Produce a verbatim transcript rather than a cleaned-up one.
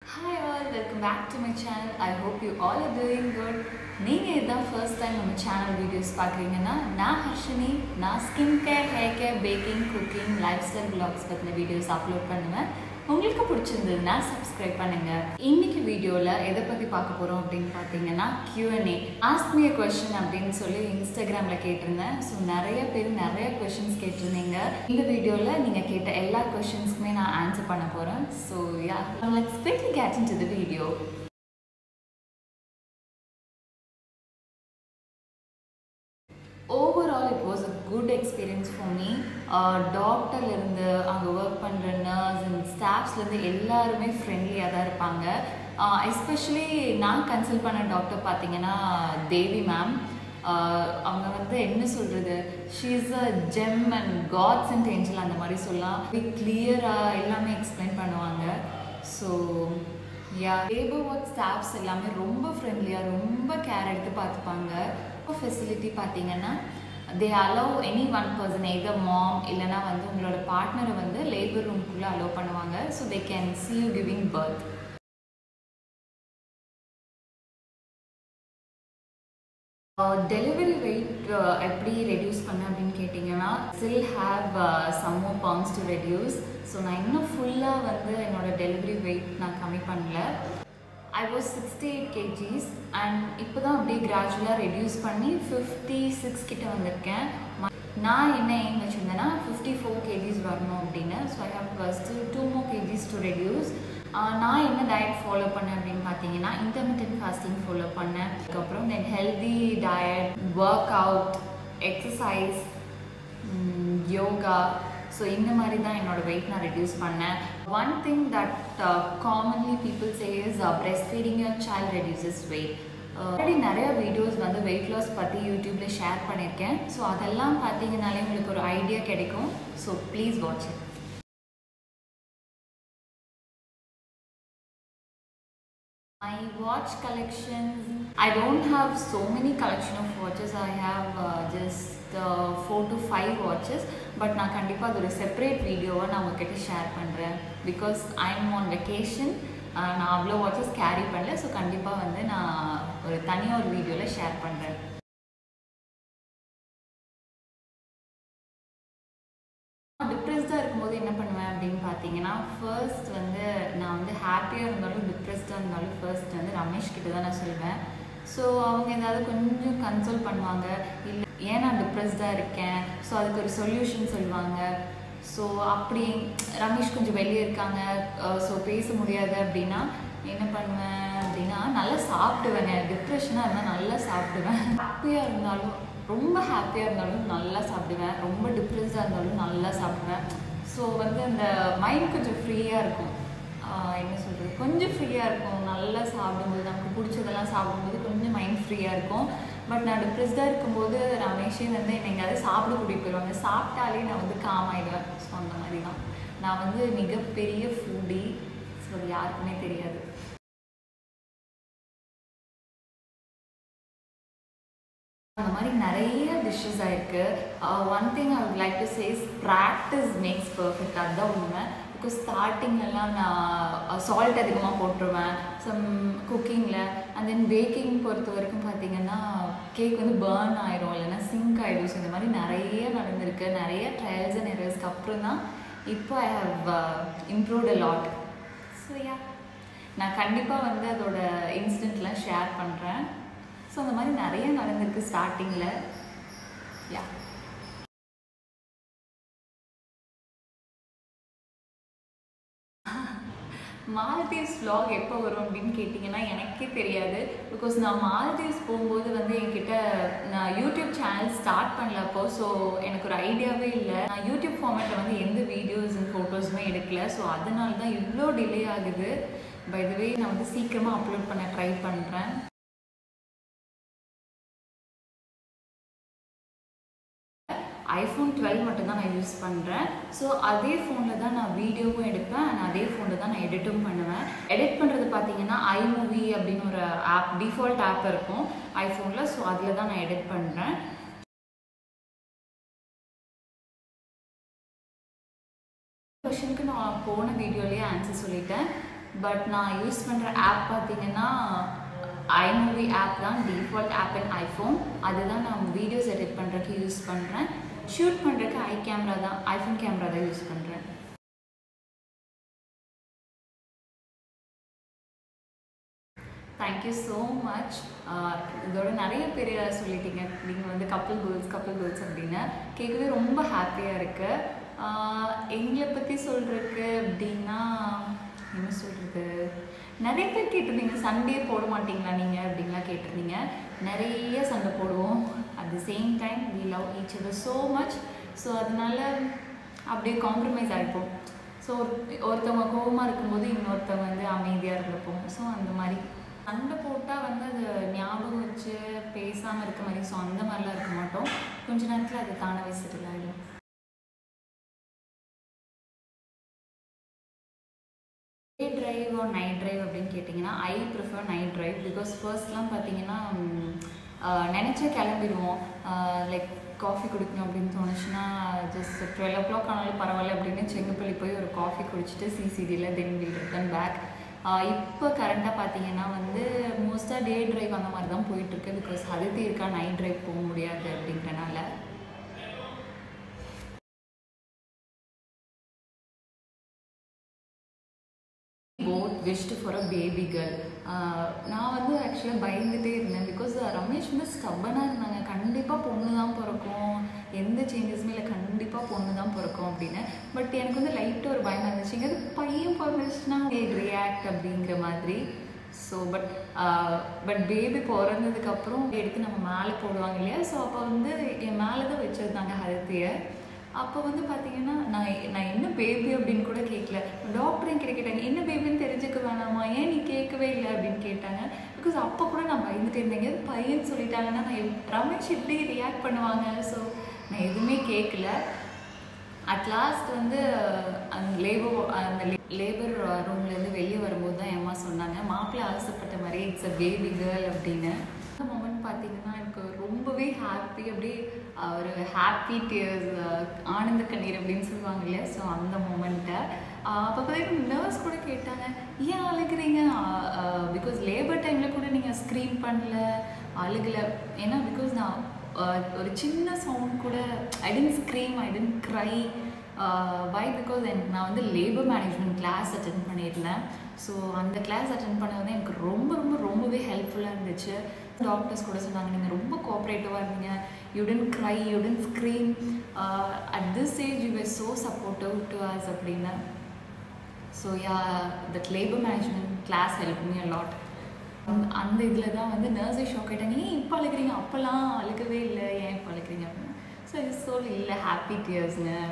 Hi all, welcome back to my channel. I hope you all are doing good. நீங்க இதான் first time நம்ம channel videos பார்க்கறீங்கன்னா நான் ஹர்ஷினி நான் skin care, hair care, baking, cooking, lifestyle vlogs பத்தின videos upload பண்ணுவேன். உங்களுக்கு பிடிச்சிருந்ததுன்னா subscribe பண்ணுங்க. இன்னைக்கு வீடியோல எதை பத்தி பார்க்க போறோம் அப்படினு பாத்தீங்கன்னா Q and A. Ask me a question அப்படினு சொல்லி Instagramல கேட்டிருந்தேன். சோ நிறைய பேர் நிறைய questions கேட்டிருந்தீங்க. இந்த வீடியோல நீங்க கேட்ட எல்லா questionsக்குமே நான் ஆன்சர் பண்ண போறேன். So yeah, let's quickly get into the video. Overall, it was a good experience for me. Uh, doctor இருந்து அங்க work பண்ற nurse and staffs இருந்து எல்லாருமே friendly-ஆ தான் இருப்பாங்க. Uh, especially நான் கன்சல்ட் பண்ண டாக்டர் பாத்தீங்கன்னா தேவி மேம். அவங்க வந்து என்ன சொல்றது, she is a gem and God sent angel அந்த மாதிரி சொல்லலாம். கிளியரா எல்லாமே எக்ஸ்பிளைன் பண்ணுவாங்க. So yeah labour ward staffs எல்லாமே ரொம்ப ஃப்ரெண்ட்லியா ரொம்ப கேர் எடுத்து பார்த்துப்பாங்க. ஃபெசிலிட்டி பார்த்தீங்கன்னா they allow any one person either mom இல்லைனா வந்து உங்களோட பார்ட்னரை வந்து லேபர் ரூம்குள்ளே அலோவ் பண்ணுவாங்க. So they can see you giving birth. Delivery weight எப்படி ரெடியூஸ் பண்ண அப்படின்னு கேட்டிங்கன்னா still have some more pounds to reduce. So நான் இன்னும் ஃபுல்லாக வந்து என்னோட டெலிவரி வெயிட் நான் கம்மி பண்ணல. I was sixty-eight kilograms and இப்போ தான் அப்படியே கிராஜுவலாக ரெடியூஸ் பண்ணி ஃபிஃப்டி சிக்ஸ் கிட்ட வந்திருக்கேன். நான் என்ன எய்ம் வச்சுருந்தேன்னா ஃபிஃப்டி ஃபோர் கேஜிஸ் வரணும் அப்படின்னு. So I have first two more KGs to reduce. நான் என்ன டயட் ஃபாலோ பண்ணேன் அப்படின்னு பார்த்தீங்கன்னா இன்டர்மிட்டன்ட் ஃபாஸ்டிங் ஃபாலோ பண்ணேன். அதுக்கப்புறம் then healthy diet, work out, exercise, yoga. So இந்த மாதிரி தான் என்னோட வெயிட் நான் ரெடியூஸ் பண்ணேன். One thing that commonly people say is breast feeding your child reduces weight. Already நிறைய வீடியோஸ் வந்து வெயிட் லாஸ் பற்றி யூடியூப்பில் ஷேர் பண்ணியிருக்கேன். ஸோ அதெல்லாம் பார்த்தீங்கனாலே உங்களுக்கு ஒரு ஐடியா கிடைக்கும். So please watch it. My watch collections, I don't have so many collection of watches. I have uh, just uh, four to five watches. But நான் கண்டிப்பாக அது ஒரு செப்பரேட் வீடியோவை நான் உங்ககிட்ட ஷேர் பண்ணுறேன். Because I am on vacation. நான் அவ்வளோ வாட்சஸ் கேரி பண்ணல. ஸோ கண்டிப்பாக வந்து நான் ஒரு தனியாக ஒரு வீடியோவில் ஷேர் பண்ணுறேன். டிப்ரெஸ்டாக இருக்கும்போது என்ன பண்ணுவேன் அப்படின்னு பார்த்தீங்கன்னா ஃபர்ஸ்ட் வந்து நான் வந்து ஹாப்பியாக இருந்தாலும் டிப்ரெஸ்டாக இருந்தாலும் ஃபர்ஸ்ட் வந்து ரமேஷ் கிட்ட தான் நான் சொல்வேன். ஸோ அவங்க ஏதாவது கொஞ்சம் கன்சோல் பண்ணுவாங்க. இல்லை ஏன் நான் டிப்ரெஸ்டாக இருக்கேன், ஸோ அதுக்கு ஒரு சொல்யூஷன் சொல்லுவாங்க. ஸோ அப்படி ரமேஷ் கொஞ்சம் வெளியே இருக்காங்க, ஸோ பேச முடியாது அப்படின்னா என்ன பண்ணுவேன் அப்படின்னா நல்லா சாப்பிடுவேங்க. டிப்ரெஷனாக இருந்தால் நல்லா சாப்பிடுவேன். ஹாப்பியாக இருந்தாலும் ரொம்ப ஹாப்பியாக இருந்தாலும் நல்லா சாப்பிடுவேன். ரொம்ப டிப்ரெஸ்டாக இருந்தாலும் நல்லா சாப்பிடுவேன். ஸோ வந்து அந்த மைண்ட் கொஞ்சம் ஃப்ரீயாக இருக்கும். என்ன சொல்கிறது, கொஞ்சம் ஃப்ரீயாக இருக்கும். நல்லா சாப்பிடும்போது நமக்கு பிடிச்சதெல்லாம் சாப்பிடும்போது கொஞ்சம் மைண்ட் ஃப்ரீயாக இருக்கும். பட் நான் டிப்ரெஸ்டாக இருக்கும்போது ரமேஷே வந்து என்னை எங்கேயாவது சாப்பிட கூட்டிகிட்டு போயிடுவாங்க. சாப்பிட்டாலே நான் வந்து காம் ஆகிடுவேன். ஸோ அந்த மாதிரி தான். நான் வந்து மிகப்பெரிய ஃபுட்டி. ஸோ அது யாருக்குமே தெரியாது. அந்த மாதிரி நிறைய டிஷ்ஷஸ் ஆயிருக்கு. One thing I would like to say is practice makes perfect. அதுதான் உண்மை. பிகாஸ் ஸ்டார்டிங்லலாம் நான் சால்ட் அதிகமாக போட்டுருவேன் சம் குக்கிங்கில். அண்ட் தென் பேக்கிங் பொறுத்த வரைக்கும் பார்த்தீங்கன்னா கேக் வந்து பேர்ன் ஆயிரும், இல்லைன்னா சிங்க் ஆகிடும். ஸோ இந்த மாதிரி நிறைய நடந்திருக்கு. நிறைய ட்ரையல்ஸ் அண்ட் எரர்ஸ்க்கு அப்புறம் தான் இப்போ I have improved a lot. So yeah, நான் கண்டிப்பாக வந்து அதோட இன்சிடென்ட்லாம் ஷேர் பண்ணுறேன். ஸோ அந்த மாதிரி நிறைய நடந்திருக்கு ஸ்டார்டிங்கில். யா மால்தீவ்ஸ் vlog எப்போ வரும் அப்படின்னு கேட்டிங்கன்னா எனக்கே தெரியாது. பிகாஸ் நான் மால்தீவ்ஸ் போகும்போது வந்து என்கிட்ட நான் யூடியூப் சேனல் ஸ்டார்ட் பண்ணலப்போ ஸோ எனக்கு ஒரு ஐடியாவே இல்லை. நான் யூடியூப் ஃபார்மேட்டில் வந்து எந்த வீடியோஸ் அண்ட் ஃபோட்டோஸுமே எடுக்கல. ஸோ அதனால தான் இவ்வளோ டிலே ஆகுது. பை த வே நான் வந்து சீக்கிரமாக அப்லோட் பண்ண ட்ரை பண்ணுறேன். ஐஃபோன் டுவெல் மட்டும் தான் நான் யூஸ் பண்ணுறேன். ஸோ அதே ஃபோனில் தான் நான் வீடியோவும் எடுப்பேன் அண்ட் அதே ஃபோனில் தான் நான் எடிட்டும் பண்ணுவேன். எடிட் பண்ணுறது பார்த்தீங்கன்னா ஐமூவி அப்படின்னு ஒரு ஆப், டிஃபால்ட் ஆப் இருக்கும் ஐஃபோனில். ஸோ அதில் தான் நான் எடிட் பண்ணுறேன். கொஷனுக்கு நான் போன வீடியோலேயே ஆன்சர் சொல்லிட்டேன். பட் நான் யூஸ் பண்ணுற ஆப் பார்த்தீங்கன்னா ஐமூவி ஆப் தான், டிஃபால்ட் ஆப் இன் ஐஃபோன். அதுதான் நான் வீடியோஸ் எடிட் பண்ணுறதுக்கு யூஸ் பண்ணுறேன். ஷூட் பண்ணுறதுக்கு ஐ கேமரா தான், ஐஃபோன் கேமரா தான் யூஸ் பண்ணுறேன். Thank you so much. இதோட நிறைய பேர் சொல்லிட்டீங்க நீங்கள் வந்து கப்புள் கோல்ஸ் கப்புள் கோல்ஸ் அப்படின்னு, கேட்கவே ரொம்ப ஹாப்பியாக இருக்குது. எங்களை பற்றி சொல்கிறதுக்கு அப்படின்னா என்ன சொல்கிறது, நிறைய பேர் கேட்டிருந்தீங்க சண்டே போட மாட்டிங்களா நீங்கள் அப்படின்லாம் கேட்டிருந்தீங்க. நிறைய சண்டை போடுவோம். At the same time we love each other so much. So அதனால அப்படியே காம்ப்ரமைஸ் ஆகிப்போம். ஸோ ஒருத்தவங்க கோபமாக இருக்கும்போது இன்னொருத்தவங்க வந்து அமைதியாக இருந்துப்போம். ஸோ அந்த மாதிரி சண்டை போட்டால் வந்து அது ஞாபகம் வச்சு பேசாமல் இருக்க மாதிரி, ஸோ அந்த மாதிரிலாம் இருக்க மாட்டோம். கொஞ்ச நேரத்தில் அது தானாகவே செட்டில் ஆகிடும். Day drive or night drive அப்படின்னு கேட்டிங்கன்னா I prefer night drive. Because ஃபர்ஸ்ட்லாம் பார்த்தீங்கன்னா நினச்சா கிளம்பிடுவோம். லைக் காஃபி குடிக்கணும் அப்படின்னு தோணுச்சுன்னா ஜஸ்ட் டுவெல் ஓ கிளாக் ஆனாலும் பரவாயில்ல அப்படின்னு செங்கப்பள்ளி போய் ஒரு காஃபி குடிச்சிட்டு சிசிடியில் தென் வில் ரிட்டர்ன் பேக். இப்போ கரண்ட்டாக பார்த்தீங்கன்னா வந்து மோஸ்ட்டாக டே ட்ரைவ் அந்த மாதிரி தான் போயிட்டுருக்கு. பிகாஸ் அதுக்கு இருக்கா நைட் ட்ரைவ் போக முடியாது அப்படின்றனால. Both wished for a baby girl. நான் வந்து ஆக்சுவலாக பயந்துகிட்டே இருந்தேன். பிகாஸ் ரமேஷ் வந்து ஸ்டப்பனாக இருந்தாங்க, கண்டிப்பாக பொண்ணு தான் பிறக்கும், எந்த சேஞ்சஸுமே இல்லை, கண்டிப்பாக பொண்ணு தான் பிறக்கும் அப்படின்னு. பட் எனக்கு வந்து லைட்டாக ஒரு பயமாக இருந்துச்சு, எங்கேயாவது பையன் பிறந்துச்சுன்னா ரியாக்ட் அப்படிங்கிற மாதிரி. ஸோ பட் பட் பேபி பிறந்ததுக்கப்புறம் எடுத்து நம்ம மேலே போடுவாங்க இல்லையா, ஸோ அப்போ வந்து என் மேலே தான் வச்சுருந்தாங்க ஹெல்த்தியை. அப்போ வந்து பார்த்தீங்கன்னா நான் நான் என்ன பேபி அப்படின்னு கூட கேட்கல. டாக்டர் என்கிட்ட கேட்டாங்க என்ன பேபின்னு தெரிஞ்சுக்க வேணாமா, ஏன் நீ கேட்கவே இல்லை அப்படின்னு கேட்டாங்க. பிகாஸ் அப்போ கூட நான் பயந்துட்டு இருந்தேங்க, பையன் சொல்லிட்டாங்கன்னா நான் ரமேஷ் எப்படி ரியாக்ட் பண்ணுவாங்க. ஸோ நான் எதுவுமே கேட்கல. அட் லாஸ்ட் வந்து அந்த லேபர் அந்த லேபர் ரூம்லேருந்து வெளியே வரும்போது தான் என் அம்மா சொன்னாங்க மாப்பிள்ளை ஆசைப்பட்ட மாதிரி இட்ஸ் அ பேபி கேர்ள் அப்படின்னு. அந்த மொமெண்ட் பார்த்தீங்கன்னா எனக்கு ரொம்பவே ஹாப்பி, அப்படியே ஒரு ஹாப்பி டியர்ஸ், ஆனந்த கண்ணீர் அப்படின்னு சொல்லுவாங்க இல்லையா. ஸோ அந்த மொமெண்ட்டை அப்போ பார்த்தீங்கன்னா நர்ஸ் கூட கேட்டாங்க ஏன் அழுகிறீங்க, பிகாஸ் லேபர் டைமில் கூட நீங்கள் ஸ்க்ரீன் பண்ணல, அழுகலை. ஏன்னா பிகாஸ் நான் ஒரு சின்ன சவுண்ட் கூட I didn't scream, I didn't cry. Why because எனக்கு நான் வந்து லேபர் மேனேஜ்மெண்ட் கிளாஸ் அட்டென்ட் பண்ணியிருந்தேன். ஸோ அந்த கிளாஸ் அட்டென்ட் பண்ணது வந்து எனக்கு ரொம்ப ரொம்ப ரொம்பவே ஹெல்ப்ஃபுல்லாக இருந்துச்சு. டாக்டர்ஸ் கூட சொன்னாங்க நீங்கள் ரொம்ப கோஆப்ரேட்டிவாக இருந்தீங்க, you didn't cry, you didn't scream, at this age you were so supportive to us அப்படின்னு. So yeah that labour management class help me a lot. அந்த இதில் தான் வந்து நர்ஸே ஷாக் ஆகிட்டாங்க, ஏன் இப்போ அழுகிறீங்க, அப்போல்லாம் அழுகவே இல்லை, ஏன் இப்போ அழுகிறீங்க அப்படின்னு. ஸோ இது சொல் இல்லை ஹாப்பி டியர்ஸ்னு.